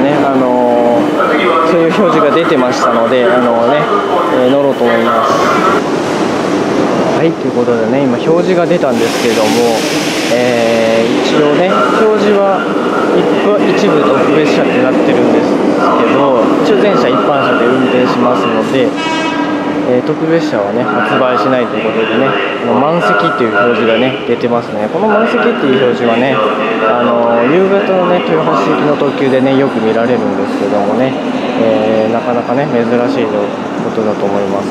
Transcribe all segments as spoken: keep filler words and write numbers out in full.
ね、あのー、そういう表示が出てましたので、あのー、ね、えー、乗ろうと思います。はい、ということでね、今表示が出たんですけれども、えー、一応ね、表示は一部特別車ってなってるんですけど、一応全車一般車で運転しますので、えー、特別車はね発売しないということでね、満席っていう表示がね出てますね。この満席っていう表示はね、あのー、夕方のね豊橋行きの特急でねよく見られるんですけどもね、えー、なかなかね珍しいことだと思います。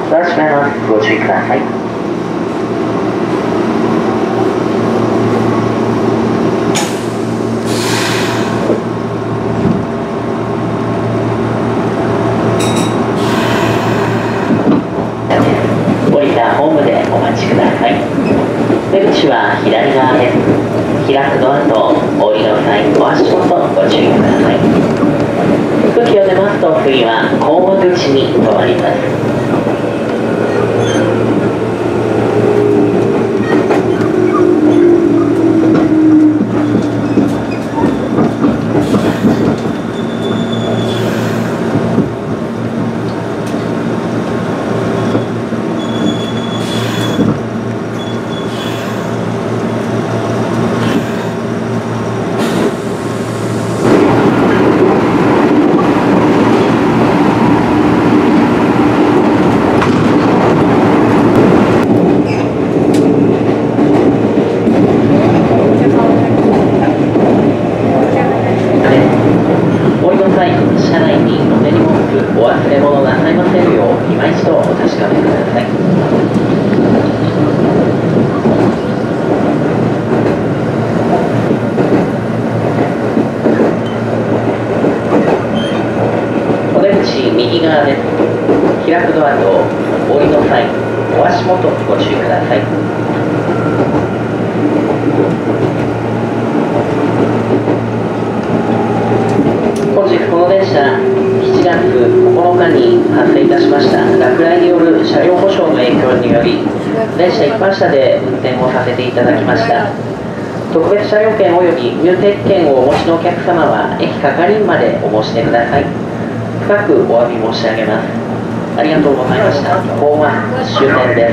ドア閉めます。ご注意ください。降りたホームでお待ちください。出口は左側です。開くドアとお降りの際、お足元ご注意ください。空気を出ますと次は後方口に止まります。お忘れ物なさいませんよう今一度お確かめください。お出口右側です。開くドアとお降りの際、お足元ご注意ください。本日この電車しちがつここのかに発生いたしました落雷による車両故障の影響により電車一般車で運転をさせていただきました。特別車両券及び入店券をお持ちのお客様は駅係員までお申し出ください。深くお詫び申し上げます。ありがとうございました。ホームは終点です。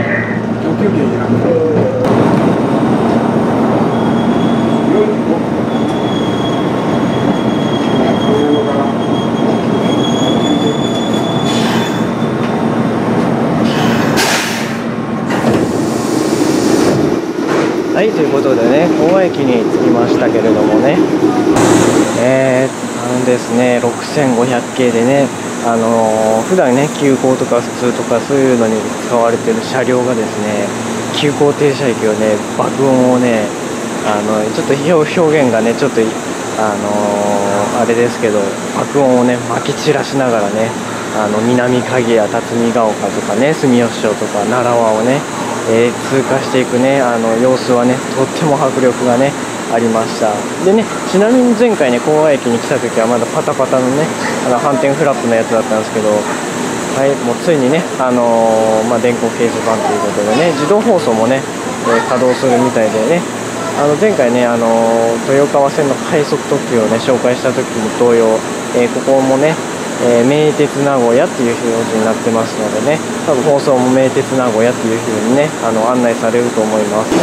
はい、ということでね、高和駅に着きましたけれどもね、えー、あのですね、ろくせんごひゃく系でね、あのー、普段ね、急行とか普通とかそういうのに使われてる車両がですね、急行停車駅をね、爆音をね、あのちょっと表現がね、ちょっと、あのー、あれですけど、爆音をね、まき散らしながらね、あの南影や辰巳ヶ丘とかね、住吉町とか奈良輪をね、えー、通過していくね、あの様子はね、とっても迫力がねありました。でね、ちなみに前回ね、高和駅に来た時はまだパタパタのね、あの反転フラップのやつだったんですけど、はい、もうついにね、あのー、まあ、電光掲示板ということでね、自動放送もね、えー、稼働するみたいでね、あの前回ね、あのー、豊川線の快速特急をね紹介した時も同様、えー、ここもね、えー、名鉄名古屋っていう表示になってますのでね、多分放送も名鉄名古屋っていう風にね、あの案内されると思います。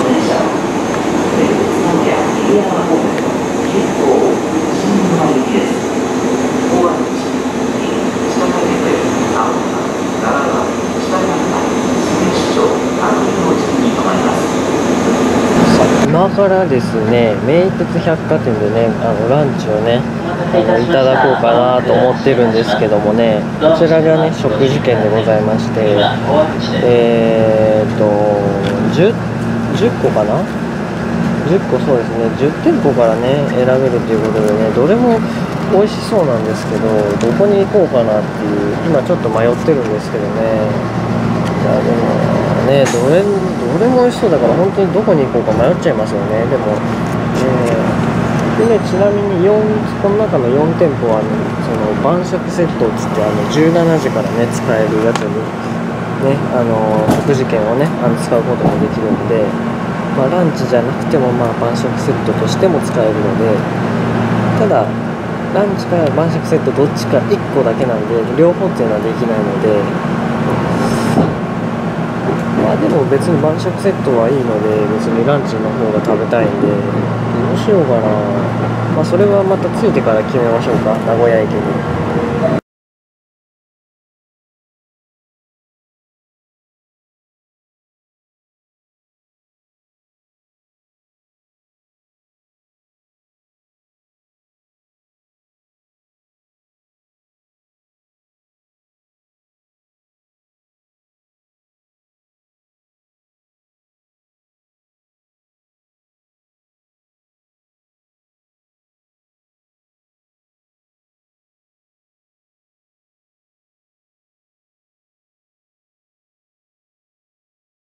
今からですね、名鉄百貨店でね、あのランチをね、あのいただこうかなと思ってるんですけどもね、こちらがね、食事券でございまして、えーと、10, 10個かな ?じゅっ 個、そうですね、じゅってんぽからね、選べるということでね、どれも美味しそうなんですけど、どこに行こうかなっていう、今ちょっと迷ってるんですけどね、いやでもね、どれ、どれも美味しそうだから、本当にどこに行こうか迷っちゃいますよね。でも、えー、でね、ちなみによん、この中のよんてんぽは、ね、その晩酌セットをつって、あのじゅうしちじからね、使えるやつに、ね、あの食事券をね、あの使うこともできるんで、まあ、ランチじゃなくても、まあ、晩酌セットとしても使えるので、ただ、ランチから晩酌セットどっちかいっこだけなんで、両方っていうのはできないので、まあでも別に晩酌セットはいいので、別にランチの方が食べたいんで、どうしようかな。まあそれはまた着いてから決めましょうか、名古屋駅に。